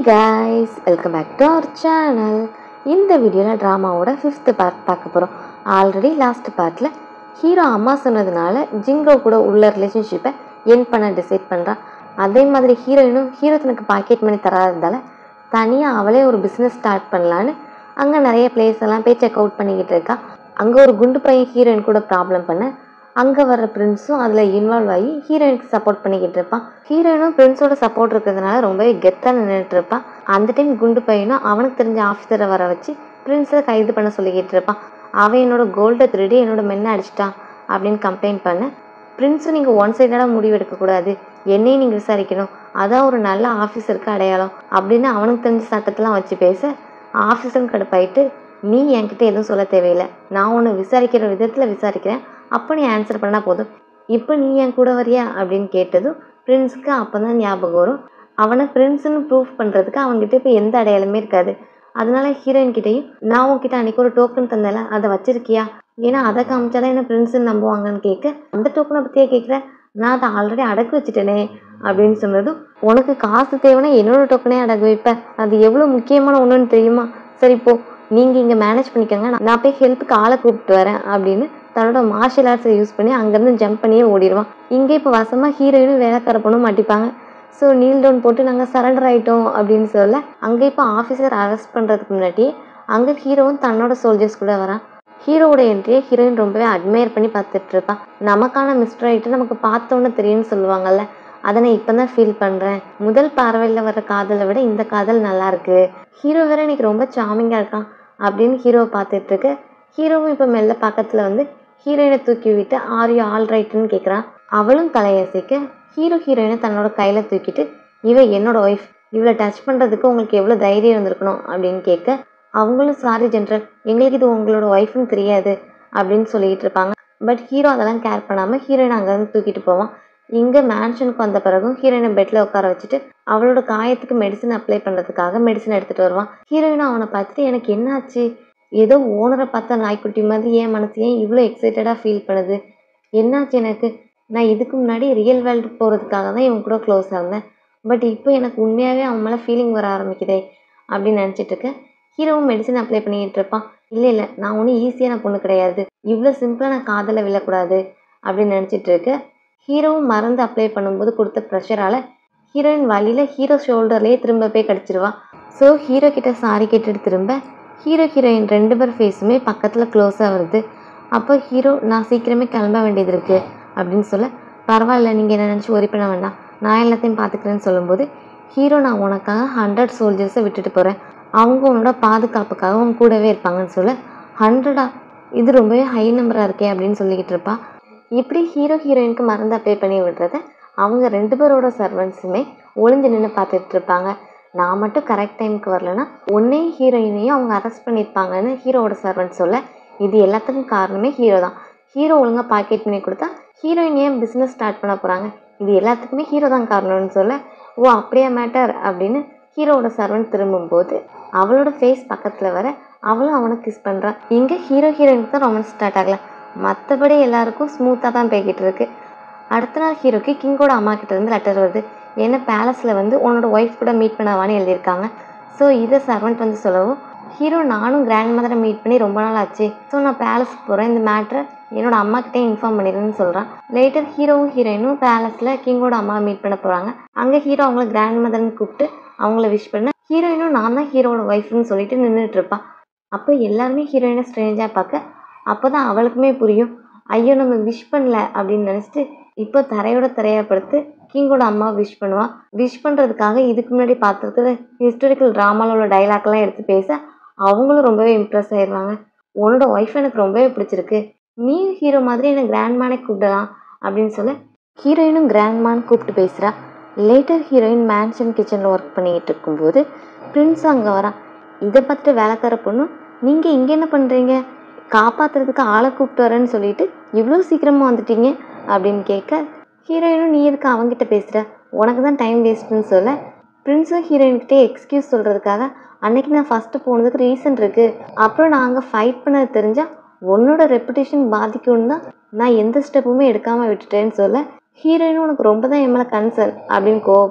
guys, welcome back to our channel. இந்த வீடியோவில் ட்ராமாவோட 5th part பார்க்க போகிறோம். ஆல்ரெடி லாஸ்ட் பார்ட்டில் ஹீரோ அம்மா சொன்னதுனால ஜிங்கோ கூட உள்ள ரிலேஷன்ஷிப்பை என் பண்ண டிசைட் பண்ணுறான். அதே மாதிரி ஹீரோயினும் ஹீரோ தனக்கு பாக்கெட் மணி தராததால் தனியாக அவளே ஒரு பிஸ்னஸ் ஸ்டார்ட் பண்ணலான்னு அங்கே நிறைய பிளேஸ் எல்லாம் போய் செக் அவுட் பண்ணிக்கிட்டு இருக்கா. அங்கே ஒரு குண்டு பையன் ஹீரோயின் கூட ப்ராப்ளம் பண்ண அங்கே வர்ற பிரின்ஸும் அதில் இன்வால்வ் ஆகி ஹீரோயினுக்கு சப்போர்ட் பண்ணிக்கிட்டு இருப்பான். ஹீரோயினும் பிரின்ஸோட சப்போர்ட் இருக்கிறதுனால ரொம்பவே கெத்தாக நின்றுட்டு இருப்பான். அந்த டைம் குண்டு பையனும் அவனுக்கு தெரிஞ்ச ஆஃபீஸரை வர வச்சு பிரின்ஸை கைது பண்ண சொல்லிக்கிட்டு இருப்பான். அவன் என்னோட கோல்டை திருடி என்னோட மென்னை அடிச்சிட்டான் அப்படின்னு கம்ப்ளைண்ட் பண்ண பிரின்ஸும் நீங்கள் ஒன் சைடாக முடிவு எடுக்கக்கூடாது, என்னையும் நீங்கள் விசாரிக்கணும், அதான் ஒரு நல்ல ஆஃபீஸருக்கு அடையாளம் அப்படின்னு அவனுக்கு தெரிஞ்ச சட்டத்தெல்லாம் வச்சு பேச ஆஃபீஸரும் கடுப்பாயிட்டு நீ என்கிட்ட எதுவும் சொல்ல தேவையில்லை, நான் உன்னை விசாரிக்கிற விதத்தில் விசாரிக்கிறேன், அப்போ நீ ஆன்சர் பண்ணால் போதும், இப்போ நீ என் கூட வரியா அப்படின்னு கேட்டதும் பிரின்ஸுக்கு அப்போ தான் ஞாபகம் வரும் அவனை பிரின்ஸுன்னு ப்ரூஃப் பண்ணுறதுக்கு அவங்ககிட்ட இப்போ எந்த அடையாளமே இருக்காது. அதனால ஹீரோயின் கிட்டையும் நான் உங்ககிட்ட அன்றைக்கி ஒரு டோக்கன் தந்தேன் அதை வச்சிருக்கியா, ஏன்னா அதை காமிச்சாதான் என்ன பிரின்ஸுன்னு நம்புவாங்கன்னு கேட்க அந்த டோக்கனை பற்றியே கேட்குறேன், நான் அதை ஆல்ரெடி அடகு வச்சுட்டேனே அப்படின்னு சொன்னதும் உனக்கு காசு தேவைன்னா என்னோட டோக்கனே அடகு வைப்பேன், அது எவ்வளோ முக்கியமான ஒன்றுன்னு தெரியுமா, சரிப்போ நீங்கள் இங்கே மேனேஜ் பண்ணிக்கோங்க, நான் போய் ஹெல்ப்புக்கு ஆளை கூப்பிட்டு வரேன் அப்படின்னு தன்னோட மார்ஷியல் ஆர்ட்ஸை யூஸ் பண்ணி அங்கேருந்து ஜம்ப் பண்ணியே ஓடிடுவான். இங்கே இப்போ வசமாக ஹீரோயினும் வேலைக்கார பொண்ணும் மாட்டிப்பாங்க. ஸோ நீல் டவுன் போட்டு நாங்கள் சரண்டர் ஆகிட்டோம் அப்படின்னு சொல்ல அங்கே இப்போ ஆஃபீஸர் அரெஸ்ட் பண்ணுறதுக்கு முன்னாடி அங்கே ஹீரோவும் தன்னோட சோல்ஜர்ஸ் கூட வரான். ஹீரோவோட என்ட்ரியை ஹீரோயின் ரொம்பவே அட்மையர் பண்ணி பார்த்துட்டு இருப்பான். நமக்கான மிஸ்டர் ஆகிட்டு நமக்கு பார்த்தோன்னு தெரியும்னு சொல்லுவாங்கல்ல, அதை நான் இப்போ தான் ஃபீல் பண்ணுறேன். முதல் பார்வையில் வர காதலை விட இந்த காதல் நல்லாயிருக்கு, ஹீரோ வேற எனக்கு ரொம்ப சாமிங்காக இருக்கான் அப்படின்னு ஹீரோவை பார்த்துட்ருக்க ஹீரோவும் இப்போ மெல்ல பக்கத்தில் வந்து ஹீரோயினை தூக்கி விட்டு ஆர் யூ ஆல் ரைட்டுன்னு கேட்குறான். அவளும் தலையசைக்க ஹீரோயினை தன்னோட கையில் தூக்கிட்டு இவ என்னோட ஒய்ஃப், இவளை டச் பண்ணுறதுக்கு உங்களுக்கு எவ்வளோ தைரியம் இருந்திருக்கணும் அப்படின்னு கேட்க அவங்களும் சாரி ஜென்ரல், எங்களுக்கு இது உங்களோட ஒய்ஃப்னு தெரியாது அப்படின்னு சொல்லிக்கிட்டு இருப்பாங்க. பட் ஹீரோ அதெல்லாம் கேர் பண்ணாமல் ஹீரோயினை அங்கேருந்து தூக்கிட்டு போவான். இங்கே மேன்ஷனுக்கு வந்த பிறகும் ஹீரோயினை பெட்டில் உட்கார வச்சுட்டு அவளோட காயத்துக்கு மெடிசன் அப்ளை பண்ணுறதுக்காக மெடிசன் எடுத்துகிட்டு வருவான். ஹீரோயினும் அவனை பார்த்துட்டு எனக்கு என்னாச்சு, ஏதோ ஓனரை பார்த்தா நாய்க்குட்டி மாதிரி என் மனசு ஏன் இவ்வளோ எக்ஸைட்டடாக ஃபீல் பண்ணுது, என்னாச்சு எனக்கு, நான் இதுக்கு முன்னாடி ரியல் வேர்ல்டு போகிறதுக்காக தான் இவன் கூட க்ளோஸாக இருந்தேன், பட் இப்போ எனக்கு உண்மையாகவே அவன் மேலே ஃபீலிங் வர ஆரம்பிக்குதே அப்படின்னு நினச்சிட்டு இருக்கேன். ஹீரோவும் மெடிசன் அப்ளை பண்ணிக்கிட்டு இருப்பான். இல்லை நான் ஒன்றும் ஈஸியான பொண்ணு கிடையாது, இவ்வளோ சிம்பிளாக நான் காதலை விழக்கூடாது அப்படின்னு நினச்சிட்டு இருக்கேன். ஹீரோவும் மருந்து அப்ளை பண்ணும்போது கொடுத்த ப்ரெஷரால் ஹீரோயின் வழியில் ஹீரோ ஷோல்டர்லேயே திரும்ப போய் கடிச்சிருவான். ஸோ ஹீரோ கிட்ட சாரி கேட்டுட்டு திரும்ப ஹீரோயின் 2 பேர் ஃபேஸுமே பக்கத்தில் க்ளோஸாக வருது. அப்போ ஹீரோ நான் சீக்கிரமே கிளம்ப வேண்டியது இருக்குது அப்படின்னு சொல்ல பரவாயில்ல நீங்கள் என்ன நினச்சி ஒரி பண்ண வேண்டாம், நான் எல்லாத்தையும் பார்த்துக்கிறேன்னு சொல்லும்போது ஹீரோ நான் உனக்காக 100 சோல்ஜர்ஸை விட்டுட்டு போகிறேன், அவங்க உன்னோட பாதுகாப்புக்காக அவங்க கூடவே இருப்பாங்கன்னு சொல்ல 100ஆ, இது ரொம்பவே ஹை நம்பராக இருக்கே அப்படின்னு சொல்லிக்கிட்டு இருப்பா. இப்படி ஹீரோயினுக்கு மருந்து அப்ளை பண்ணி விடுறத அவங்க 2 பேரோட சர்வன்ஸுமே ஒளிஞ்சு நின்று பார்த்துட்டு இருப்பாங்க. நான் மட்டும் கரெக்ட் டைமுக்கு வரலன்னா ஒன்னையும் ஹீரோயினையும் அவங்க அரெஸ்ட் பண்ணியிருப்பாங்கன்னு ஹீரோவோட சர்வன்ட் சொல்ல இது எல்லாத்துக்கும் காரணமே ஹீரோ தான். ஹீரோ ஒழுங்காக பாக்கெட் பண்ணி கொடுத்தா ஹீரோயின் ஏன் பிஸ்னஸ் ஸ்டார்ட் பண்ண போகிறாங்க, இது எல்லாத்துக்குமே ஹீரோ தான் காரணம்னு சொல்ல ஓ அப்படியே மேட்டர் அப்படின்னு ஹீரோவோட சர்வன்ட் திரும்பும்போது அவளோட ஃபேஸ் பக்கத்தில் வர அவளும் அவனுக்கு கிஸ் பண்ணுறான். இங்கே ஹீரோயினுக்கு தான் ரொமான்ஸ் ஸ்டார்ட் ஆகல, மற்றபடி எல்லாருக்கும் ஸ்மூத்தாக தான் போய்கிட்டு இருக்கு. அடுத்த நாள் ஹீரோக்கு கிங்கோட அம்மா கிட்டேருந்து லெட்டர் வருது, ஏன்னா பேலஸில் வந்து உன்னோட ஒய்ஃப் கூட மீட் பண்ணவான்னு எழுதியிருக்காங்க. ஸோ இதை சர்வெண்ட் வந்து சொல்லவும் ஹீரோ நானும் கிராண்ட் மதரை மீட் பண்ணி ரொம்ப நாள் ஆச்சு, ஸோ நான் பேலஸ்க்கு போகிறேன், இந்த மேட்ரை என்னோட அம்மாக்கிட்டே இன்ஃபார்ம் பண்ணிடுன்னு சொல்கிறான். லேட்டர் ஹீரோவும் ஹீரோயினும் பேலஸில் கிங்கோட அம்மாவை மீட் பண்ண போகிறாங்க. அங்கே ஹீரோ அவங்கள கிராண்ட் மதர்னு கூப்பிட்டு அவங்கள விஷ் பண்ண ஹீரோயினும் நான் தான் ஹீரோட ஒய்ஃப்னு சொல்லிட்டு நின்றுட்டு இருப்பான். அப்போ எல்லாருமே ஹீரோயினை ஸ்ட்ரேஞ்சாக பார்க்க அப்போ தான் அவளுக்குமே புரியும், ஐயோ நம்ம விஷ் பண்ணல அப்படின்னு நினச்சிட்டு இப்போ தரையோட தரையப்படுத்து கிங்கோட அம்மா விஷ் பண்ணுவான். விஷ் பண்ணுறதுக்காக இதுக்கு முன்னாடி பார்த்துருக்குற ஹிஸ்டாரிக்கல் ட்ராமாவில் உள்ள டைலாக்லாம் எடுத்து பேச அவங்களும் ரொம்பவே இம்ப்ரெஸ் ஆயிடுவாங்க. உன்னோட ஒய்ஃப் எனக்கு ரொம்பவே பிடிச்சிருக்கு, நீ ஹீரோ மாதிரி என்னை கிராண்ட்மானே கூப்பிடலாம் அப்படின்னு சொல்ல ஹீரோயினும் கிராண்ட்மான்னு கூப்பிட்டு பேசுகிறா. லேட்டர் ஹீரோயின் மேன்ஷன் கிச்சனில் ஒர்க் பண்ணிக்கிட்டு இருக்கும்போது பிரின்ஸ் அங்கே வரான். இதை பார்த்துட்டு வேலைக்கார பொண்ணு நீங்கள் இங்கே என்ன பண்ணுறீங்க, காப்பாற்றுறதுக்கு ஆளை கூப்பிட்டு வரேன்னு சொல்லிட்டு இவ்வளோ சீக்கிரமாக வந்துட்டீங்க அப்படின்னு கேட்க ஹீரோயினும் நீ எதுக்கு அவங்ககிட்ட பேசுகிற, உனக்கு தான் டைம் வேஸ்ட்டுன்னு சொல்ல பிரின்ஸும் ஹீரோயின்கிட்டே எக்ஸ்கியூஸ் சொல்கிறதுக்காக அன்னைக்கு நான் ஃபஸ்ட்டு போனதுக்கு ரீசன் இருக்குது, அப்புறம் நான் அங்கே ஃபைட் பண்ணது தெரிஞ்சால் உன்னோட ரெப்புடேஷன் பாதிக்கும்னு தான் நான் எந்த ஸ்டெப்புமே எடுக்காமல் விட்டுட்டேன்னு சொல்ல ஹீரோயினும் உனக்கு ரொம்ப தான் என் மேலே கன்சர்ன் அப்படின்னு கோவப்பட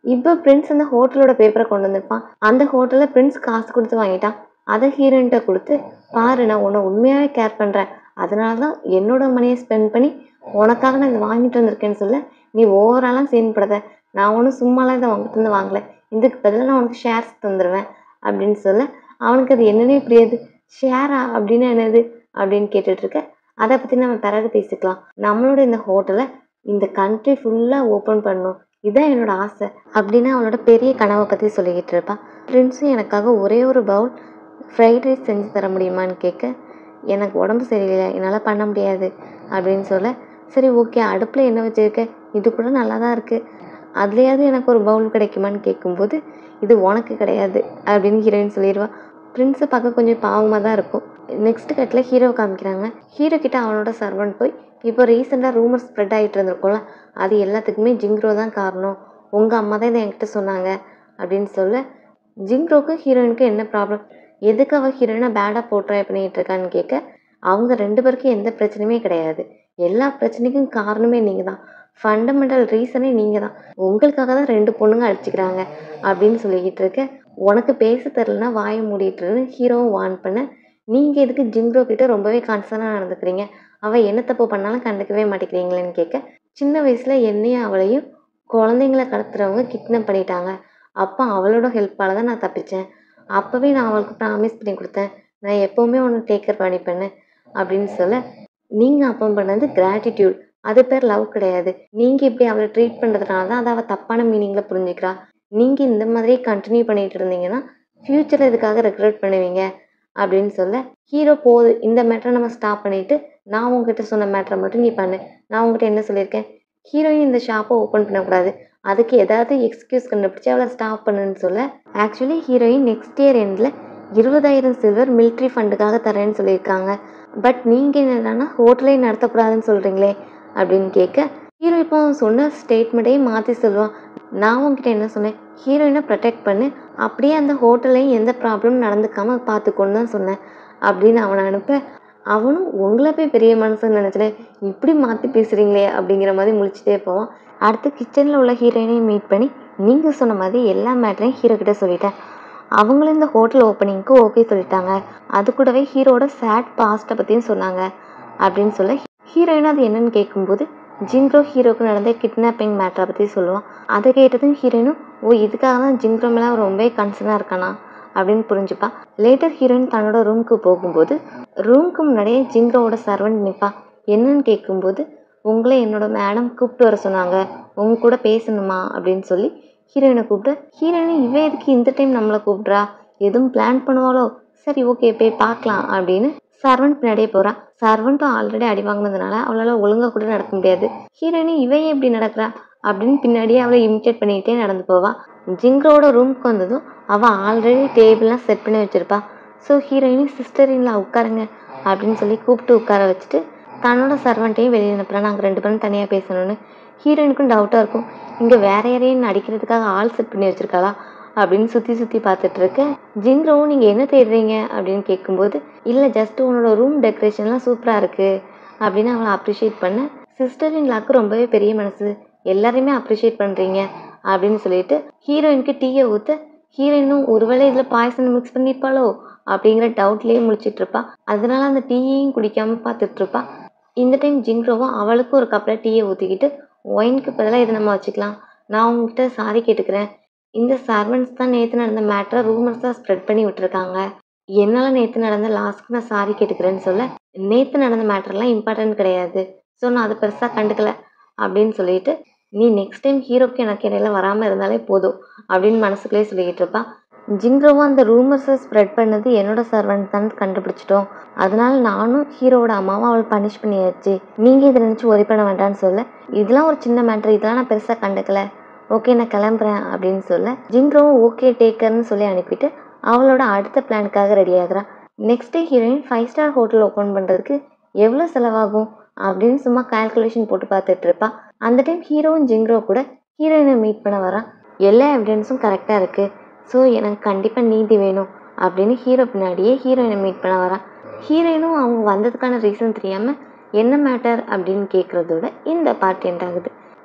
இப்போ பிரின்ஸ் அந்த ஹோட்டலோட பேப்பரை கொண்டு வந்திருப்பான். அந்த ஹோட்டலில் பிரின்ஸ் காசு கொடுத்து வாங்கிட்டான். அதை ஹீரோயின்கிட்ட கொடுத்து, பாரு நான் உன்னை உண்மையாகவே கேர் பண்ணுறேன், அதனால தான் என்னோட மணியை ஸ்பெண்ட் பண்ணி உனக்காக நான் இதை வாங்கிட்டு வந்திருக்கேன்னு சொல்ல, நீ ஓவராலாம் சீன் படாத, நான் ஒன்றும் சும்மாலாம் இதை உங்ககிட்ட இருந்து வாங்கலை, இதுக்கு பதிலாக நான் உனக்கு ஷேர்ஸ் தந்துடுவேன் அப்படின்னு சொல்ல, அவனுக்கு அது என்னன்னே புரியாது. ஷேரா அப்படின்னா என்னது அப்படின்னு கேட்டுட்ருக்க. அதை பற்றி நம்ம பிறகு பேசிக்கலாம். நம்மளோட இந்த ஹோட்டலை இந்த கண்ட்ரி ஃபுல்லாக ஓப்பன் பண்ணணும், இதுதான் என்னோட ஆசை அப்படின்னு அவளோட பெரிய கனவை பற்றி சொல்லிக்கிட்டு இருப்பாள். பிரின்ஸும் எனக்காக ஒரே ஒரு பவுல் ஃப்ரைட் ரைஸ் செஞ்சு தர முடியுமான்னு கேட்க, எனக்கு உடம்பு சரியில்லை, என்னால் பண்ண முடியாது அப்படின்னு சொல்ல, சரி ஓகே அடுப்பில் என்ன வச்சுருக்க, இது கூட நல்லா தான் இருக்குது, அதுலேயாவது எனக்கு ஒரு பவுல் கிடைக்குமான்னு கேட்கும்போது, இது உனக்கு கிடையாது அப்படின்னு ஹீரோயின் சொல்லிடுவா. பிரின்ஸை பார்க்க கொஞ்சம் பாவமாக தான் இருக்கும். நெக்ஸ்ட் கட்டில் ஹீரோவை காமிக்கிறாங்க. ஹீரோ கிட்ட அவனோட சர்வன்ட் போய், இப்போ ரீசெண்டாக ரூமர் ஸ்ப்ரெட் ஆகிட்டு இருந்திருக்கும்ல, அது எல்லாத்துக்குமே ஜிங்ரோ தான் காரணம், உங்கள் அம்மா தான் இதை என்கிட்ட சொன்னாங்க அப்படின்னு சொல்ல, ஜிங்ரோக்கு ஹீரோயினுக்கு என்ன ப்ராப்ளம், எதுக்கு அவள் ஹீரோயினை பேடாக போட்ரை பண்ணிகிட்டு இருக்கான்னு கேட்க, அவங்க 2 பேருக்கும் எந்த பிரச்சனையுமே கிடையாது, எல்லா பிரச்சனைக்கும் காரணமே நீங்கள் தான், ஃபண்டமெண்டல் ரீசனே நீங்கள் தான், உங்களுக்காக தான் 2 பொண்ணுங்க அடிச்சுக்கிறாங்க அப்படின்னு சொல்லிக்கிட்டு இருக்க. உனக்கு பேச தெரிலனா வாயை மூடிட்டுருன்னு ஹீரோவும் வார்ன் பண்ண, நீங்கள் எதுக்கு ஜிங்ரோ கிட்ட ரொம்பவே கன்சர்னாக நடந்துக்கிறீங்க, அவள் என்ன தப்பு பண்ணாலும் கண்டுக்கவே மாட்டேங்கிறீங்களேன்னு கேட்க, சின்ன வயசில் என்னையும் அவளையும் குழந்தைங்களை கடத்துறவங்க கிட்னாப் பண்ணிட்டாங்க, அப்போ அவளோட ஹெல்ப்பால் தான் நான் தப்பித்தேன், அப்போவே நான் அவளுக்கு ப்ராமிஸ் பண்ணி கொடுத்தேன், நான் எப்போவுமே ஒன்று டேக்கர் பண்ணிப்பேன்னு அப்படின்னு சொல்ல, நீங்கள் அப்போ பண்ணது கிராட்டிடியூட், அது பேர் லவ் கிடையாது, நீங்கள் இப்படி அவளை ட்ரீட் பண்ணுறதுனால தான் அதை அவள் தப்பான மீனிங்கில் புரிஞ்சுக்கிறா, நீங்கள் இந்த மாதிரியே கண்டினியூ பண்ணிகிட்டு இருந்தீங்கன்னா ஃப்யூச்சரில் இதுக்காக ரெக்ரெட் பண்ணுவீங்க அப்படின்னு சொல்ல, ஹீரோ போகுது இந்த மேட்டரை நம்ம ஸ்டாப் பண்ணிவிட்டு, நான் உங்ககிட்ட சொன்ன மேட்டரை மட்டும் நீ பண்ணு, நான் உங்ககிட்ட என்ன சொல்லியிருக்கேன், ஹீரோயின் இந்த ஷாப்பை ஓப்பன் பண்ணக்கூடாது, அதுக்கு ஏதாவது எக்ஸ்கியூஸ் கண்டுபிடிச்சி அவளை ஸ்டாப் பண்ணுன்னு சொல்ல, ஆக்சுவலி ஹீரோயின் நெக்ஸ்ட் இயர் எண்டில் 20,000 சில்வர் மிலிட்ரி ஃபண்டுக்காக தரேன்னு சொல்லியிருக்காங்க, பட் நீங்கள் என்னன்னா ஹோட்டலே நடத்தக்கூடாதுன்னு சொல்கிறீங்களே அப்படின்னு கேட்க, ஹீரோ இப்போ சொன்ன ஸ்டேட்மெண்ட்டையே மாற்றி சொல்லுவான், நான் உங்ககிட்ட என்ன சொன்னேன், ஹீரோயினை ப்ரொடெக்ட் பண்ணு, அப்படியே அந்த ஹோட்டல்லையும் எந்த ப்ராப்ளமும் நடந்துக்காமல் பார்த்துக்கொண்டு தான் சொன்னேன் அப்படின்னு அவனை அனுப்ப, அவனும் உங்களை போய் பெரிய மனுஷன்னு நினச்சிட்டேன், இப்படி மாற்றி பேசுகிறீங்களே அப்படிங்கிற மாதிரி முழிச்சிட்டே போவான். அடுத்து கிச்சனில் உள்ள ஹீரோயினையும் மீட் பண்ணி, நீங்கள் சொன்ன மாதிரி எல்லா மேட்டரையும் ஹீரோ கிட்ட சொல்லிட்டேன், அவங்களும் இந்த ஹோட்டல் ஓப்பனிங்க்கு ஓகே சொல்லிட்டாங்க, அது கூடவே ஹீரோட சேட் பாஸ்ட்டை பற்றியும் சொன்னாங்க அப்படின்னு சொல்ல, ஹீரோயின் அது என்னன்னு கேட்கும்போது ஜிங்ரோ ஹீரோக்கு நடந்த கிட்னாப்பிங் மேட்டரை பற்றி சொல்லுவான். அதை கேட்டதும் ஹீரோயினும், ஓ இதுக்காக தான் ஜிங்ரோ மேலே ரொம்பவே கன்சர்னாக இருக்கானா அப்படின்னு புரிஞ்சுப்பா. லேட்டர் ஹீரோயின் தன்னோட ரூமுக்கு போகும்போது ரூமுக்கு முன்னாடியே ஜிங்ரோவோட சர்வன்ட் நிற்பா. என்னன்னு கேட்கும்போது, உங்களை என்னோட மேடம் கூப்பிட்டு வர சொன்னாங்க, உங்க கூட பேசணுமா அப்படின்னு சொல்லி ஹீரோயினை கூப்பிட்டு, ஹீரோயினை இவ எதுக்கு இந்த டைம் நம்மளை கூப்பிட்றா, எதுவும் பிளான் பண்ணுவாளோ, சரி ஓகே போய் பார்க்கலாம் அப்படின்னு சர்வன்ட் பின்னாடியே போகிறான். சர்வன்ட்டும் ஆல்ரெடி அடி வாங்கினதுனால அவளால் ஒழுங்காக கூட நடக்க முடியாது. ஹீரோயினி இவையே எப்படி நடக்கிறா அப்படின்னு பின்னாடியே அவளை இமிட்டேட் பண்ணிக்கிட்டே நடந்து போவாள். ஜிங்ரோட ரூமுக்கு வந்ததும் அவள் ஆல்ரெடி டேபிள்லாம் செட் பண்ணி வச்சுருப்பா. ஸோ ஹீரோயினி சிஸ்டரின்லாம் உட்காருங்க அப்படின்னு சொல்லி கூப்பிட்டு உட்கார வச்சுட்டு தன்னோட சர்வன்ட்டையும் வெளியே அனுப்புகிறான், நாங்கள் 2 பேரும் தனியாக பேசணும்னு. ஹீரோயினுக்கும் டவுட்டாக இருக்கும், இங்கே வேற யாரையும் அடிக்கிறதுக்காக ஆள் செட் பண்ணி வச்சுருக்காளா அப்படின்னு சுற்றி பார்த்துட்ருக்க. ஜிங்ரோவும் நீங்கள் என்ன தேடுறீங்க அப்படின்னு கேட்கும்போது, இல்லை ஜஸ்ட் உன்னோட ரூம் டெக்கரேஷன்லாம் சூப்பராக இருக்குது அப்படின்னு அவளை அப்ரிஷியேட் பண்ண, சிஸ்டர் இன் லாக்கு ரொம்பவே பெரிய மனசு, எல்லாரையுமே அப்ரிஷியேட் பண்ணுறீங்க அப்படின்னு சொல்லிட்டு ஹீரோயினுக்கு டீயை ஊற்ற, ஹீரோயினும் ஒருவேளை இதில் பாய்சன் மிக்ஸ் பண்ணியிருப்பாளோ அப்படிங்கிற டவுட்லேயே முழிச்சிட்ருப்பா. அதனால அந்த டீயையும் குடிக்காமல் பார்த்துட்ருப்பா. இந்த டைம் ஜிங்ரோவும் அவளுக்கு ஒரு கப்பில் டீயை ஊற்றிக்கிட்டு, ஒயினுக்கு பதிலாக இதை நம்ம வச்சுக்கலாம், நான் உங்ககிட்ட சாரி கேட்டுக்கிறேன், இந்த சர்வன்ட்ஸ் தான் நேற்று நடந்த மேட்டரை ரூமர்ஸாக ஸ்ப்ரெட் பண்ணி விட்டுருக்காங்க, என்னால் நேற்று நடந்த லாஸ்க்கு நான் சாரி கேட்டுக்கிறேன்னு சொல்ல, நேற்று நடந்த மேட்டர்லாம் இம்பார்ட்டன்ட் கிடையாது, ஸோ நான் அதை பெருசாக கண்டுக்கல அப்படின்னு சொல்லிட்டு, நீ நெக்ஸ்ட் டைம் ஹீரோக்கு எனக்கு இடையில வராமல் இருந்தாலே போதும் அப்படின்னு மனசுக்குள்ளே சொல்லிக்கிட்டு இருப்பான். ஜிங்ரோவும் அந்த ரூமர்ஸை ஸ்ப்ரெட் பண்ணது என்னோட சர்வன்ட் தான் கண்டுபிடிச்சிட்டோம், அதனால நானும் ஹீரோவோட அம்மாவும் அவள் பனிஷ் பண்ணியாச்சு, நீங்கள் இதை நினச்சி ஒரி பண்ண வேண்டாம்னு சொல்ல, இதெல்லாம் ஒரு சின்ன மேட்ரு, இதெல்லாம் நான் பெருசாக கண்டுக்கல, ஓகே நான் கிளம்புறேன் அப்படின்னு சொல்ல, ஜிங்ரோவும் ஓகே டேக்கர்னு சொல்லி அனுப்பிட்டு அவளோட அடுத்த பிளானுக்காக ரெடி ஆகுறான். Next day heroine 5 star hotel open பண்ணுறதுக்கு எவ்வளோ செலவாகும் அப்படின்னு சும்மா கால்குலேஷன் போட்டு பார்த்துட்டு இருப்பா. அந்த டைம் ஹீரோவும் ஜிங்ரோ கூட ஹீரோயினை மீட் பண்ண வரான். எல்லா எவிடன்ஸும் கரெக்டாக இருக்குது, ஸோ எனக்கு கண்டிப்பாக நீதி வேணும் அப்படின்னு ஹீரோ பின்னாடியே ஹீரோயினை மீட் பண்ண வரான். ஹீரோயினும் அவங்க வந்ததுக்கான ரீசன் தெரியாமல் என்ன மேட்டர் அப்படின்னு கேட்குறதோட இந்த பார்ட் எண்ட் ஆகுது.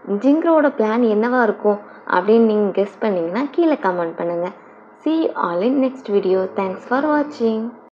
ஜிங்ரோட பிளான் என்னவா இருக்கும் அப்படின்னு நீங்கள் கெஸ் பண்ணிங்கன்னா கீழே கமெண்ட் பண்ணுங்கள். See you all in next video. Thanks for watching.